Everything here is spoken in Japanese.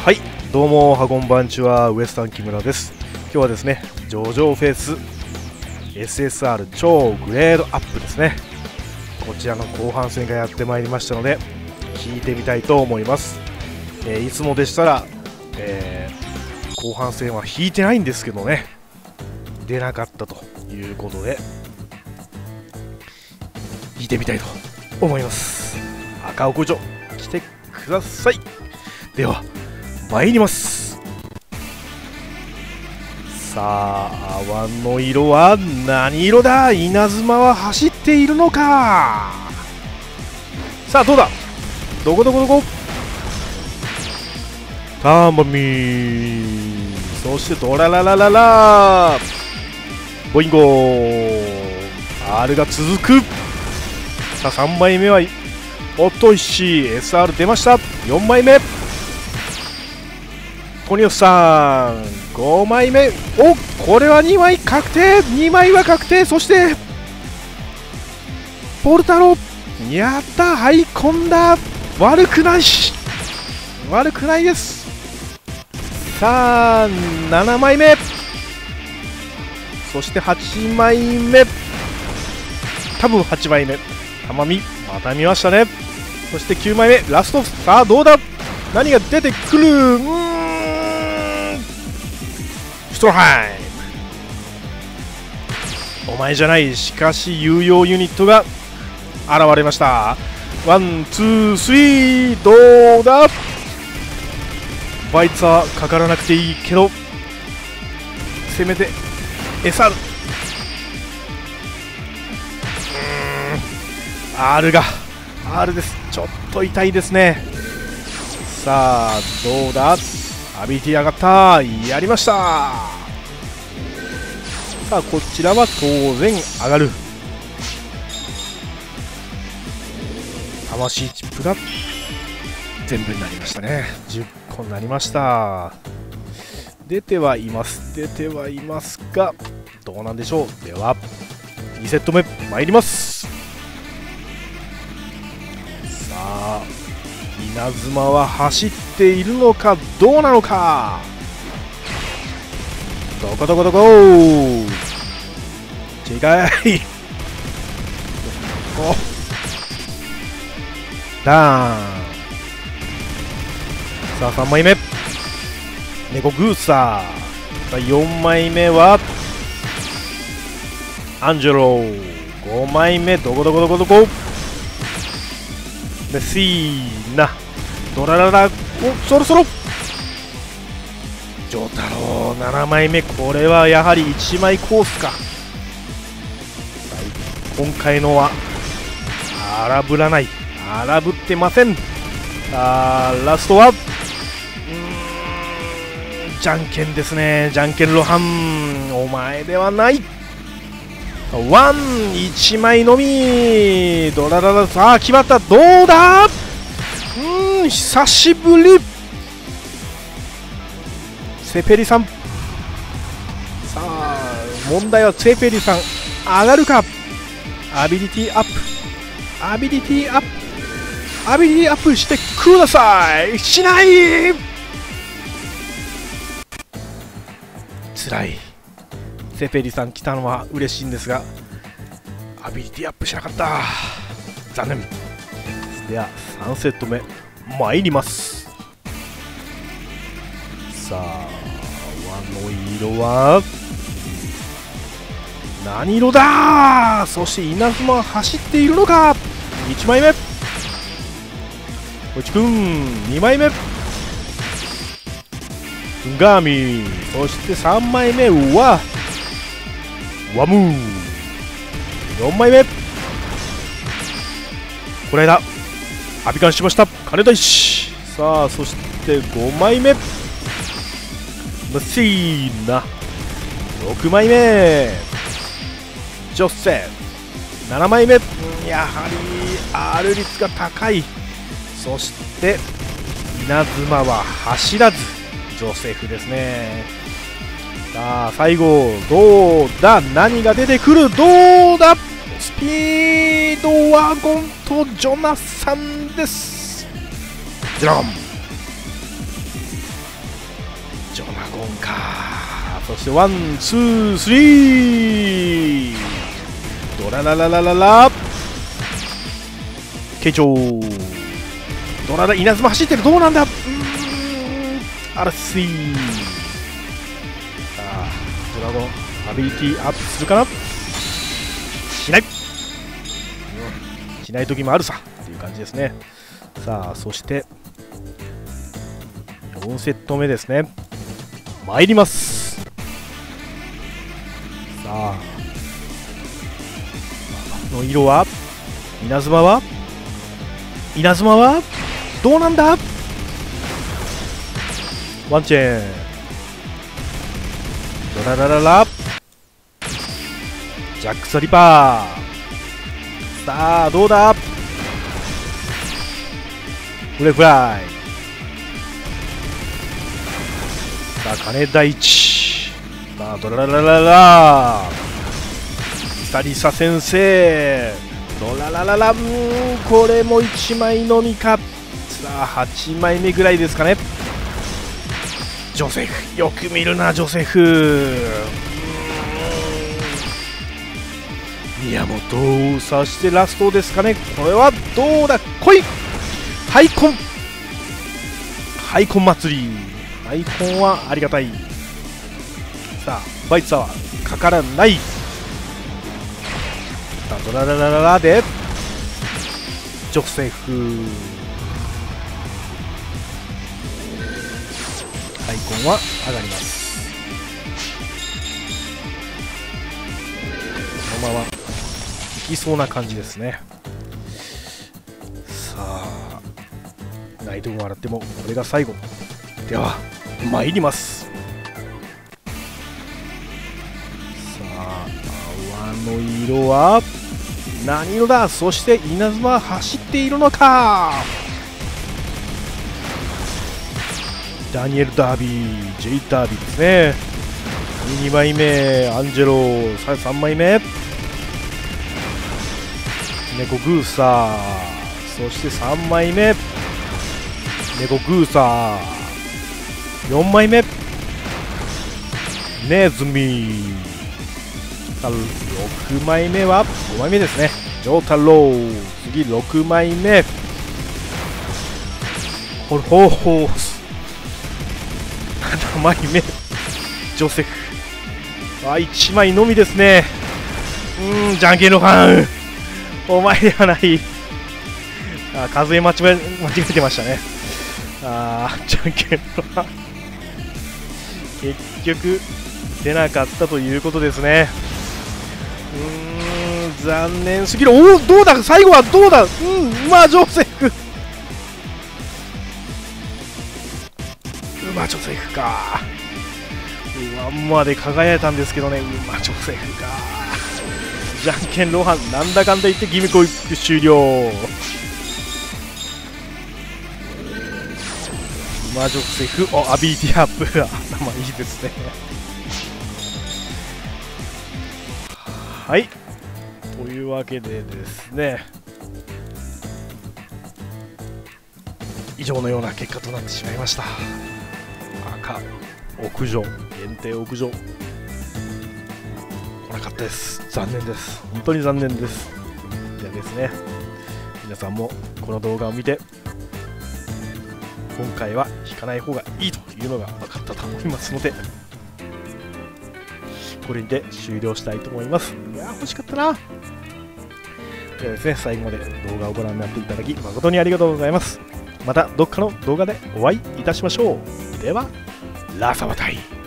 はい、どうも、はこんばんちは、ウエスタン木村です。今日はですね、ジョジョフェイス SSR 超グレードアップですね。こちらの後半戦がやってまいりましたので、聞いてみたいと思います。いつもでしたら、後半戦は引いてないんですけどね、出なかったということで、引いてみたいと思います。赤尾工場、来てください。では、参ります。さあ、泡の色は何色だ。稲妻は走っているのか。さあ、どうだ。どこどこどこ。ターマミー、そしてドラララララボインゴー R が続く。さあ、3枚目はおっと、SR 出ました。4枚目コニオスさん、5枚目。お、これは2枚確定。2枚は確定。そしてポルタロ、やった、はい込んだ。悪くないし、悪くないです。さあ、7枚目、そして8枚目、多分8枚目、たまみ、また見ましたね。そして9枚目、ラスト。さあ、どうだ、何が出てくる。ストロハイム、お前じゃない。しかし有用ユニットが現れました。ワンツースリー、どうだ。バイツはかからなくていいけど、せめて SR、R が R です。ちょっと痛いですね。さあ、どうだ。アビリティ上がった。やりました。さあ、こちらは当然上がる。魂チップが全部になりましたね。10個になりました。出てはいます。出てはいますが、どうなんでしょう。では、2セット目参ります。さあ、稲妻は走っているのかどうなのか。どこどこどこ。違い。お、ダーン。さあ、3枚目猫グーサー。さあ、4枚目はアンジェロ。5枚目、どこどこどこどこ。メッシーナ、ドラララ、お、そろそろジョタロウ7枚目。これはやはり1枚コースか。今回のは荒ぶらない、荒ぶってません。さあ、ラストはじゃんけんですね。じゃんけんロハン、お前ではない。ワン、1枚のみ。ドラララ、さあ決まった。どうだ。久しぶり。セペリさん。さあ、問題はセペリさん上がるか。アビリティアップ、アビリティアップ、アビリティアップしてください。しない。つらい。セペリさん来たのは嬉しいんですが、アビリティアップしなかった。残念。では3セット目参ります。さあ、輪の色は何色だ。そして稲妻は走っているのか。1枚目こちくん、2枚目ガーミー、そして3枚目はワムー、4枚目これだ、アビカンしました金田一。さあ、そして5枚目ムッシーナ、6枚目ジョッセ、7枚目、やはり R 率が高い。そして稲妻は走らずジョセフですね。さあ、最後どうだ。何が出てくる。どうだ。スピードワゴンとジョナサンです。ジャンジョナゴンか。そしてワンツースリー、ドララララララ、慶長、ドララ、稲妻走ってる、どうなんだ、アラスイ、さあドラゴンアビリティアップするかな、しない、しない時もあるさっていう感じですね。さあそして4セット目ですね、参ります。さあの色は、稲妻は、稲妻はどうなんだ、ワンチェン、ドララララ、ジャックサリパー、さあどうだ、フレフライ、さあ金大地、さあドラララララ、リサリサ先生、ドララララ、これも1枚のみか、さあ8枚目ぐらいですかね。ジョセフ、よく見るなジョセフ、宮本をさしてラストですかね。これはどうだ、来い、ハイコン、ハイコン祭り、ハイコンはありがたい。さあバイツはかからない。さあドラララララでジョセフ、ハイコンは上がります。このままいきそうな感じですね。さあナイトも洗ってもこれが最後では参ります。さあ泡の色は何色だ、そして稲妻は走っているのか。ダニエル・ダービー、ジェイ・ダービーですね。2枚目アンジェロ、3枚目ネコグーサー、そして3枚目ネコグーサー、4枚目ネズミ、6枚目は5枚目ですね、ジョータロー、次6枚目ホルホーホース、7枚目ジョセフ、1枚のみですね。じゃんけんのファン、お前ではない、数え間違えてましたね。じゃんけんのファン、結局出なかったということですね。残念すぎる。おお、どうだ、最後はどうだ、まあジョセフ、ジョセフか、ワンまで輝いたんですけどね、ジョセフか、じゃんけんロハン、なんだかんだ言ってギミコイック終了。ジョセフ、アビリティアップ、頭いいですね。はい、というわけでですね、以上のような結果となってしまいました。赤屋上、限定屋上、来なかったです。残念です。本当に残念です。ではですね、皆さんもこの動画を見て、今回は引かない方がいいというのが分かったと思いますので、これで終了したいと思います。いやー、欲しかったな。ではですね、最後まで動画をご覧になっていただき誠にありがとうございます。またどっかの動画でお会いいたしましょう。では、ラサバタイ。